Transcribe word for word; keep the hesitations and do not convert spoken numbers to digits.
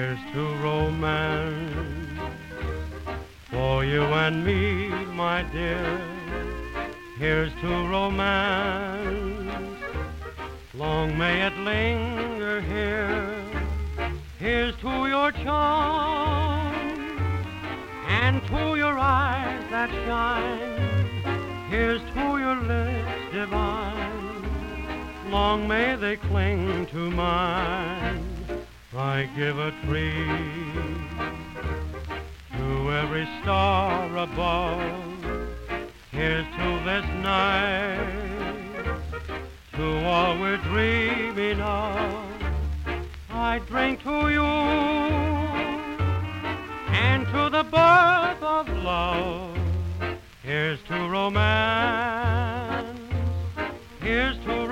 Here's to romance for you and me, my dear. Here's to romance, long may it linger here. Here's to your charm and to your eyes that shine. Here's to your lips divine, long may they cling to mine. I give a tree to every star above. Here's to this night, to all we're dreaming of. I drink to you and to the birth of love. Here's to romance, here's to